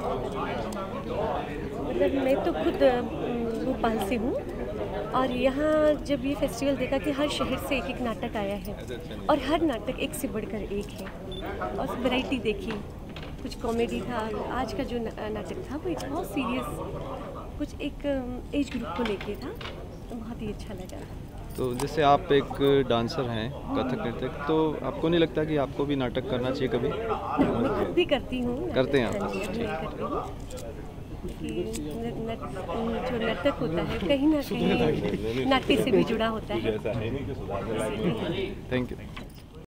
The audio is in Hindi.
मतलब मैं तो खुद भोपाल से हूँ और यहाँ जब ये फेस्टिवल देखा कि हर शहर से एक एक नाटक आया है और हर नाटक एक से बढ़कर एक है और वैरायटी देखी। कुछ कॉमेडी था, आज का जो नाटक था वो एक बहुत सीरियस कुछ एक एज ग्रुप को लेके था, तो बहुत ही अच्छा लगा। तो जैसे आप एक डांसर हैं, कथक नृत्यक, तो आपको नहीं लगता कि आपको भी नाटक करना चाहिए कभी? मैं खुद भी करती हूँ। करते हैं आप? हाँ जी, अभी नहीं करती हूँ कि जो नर्तक होता है कहीं ना कहीं नाट्य से भी जुड़ा होता है। Thank you.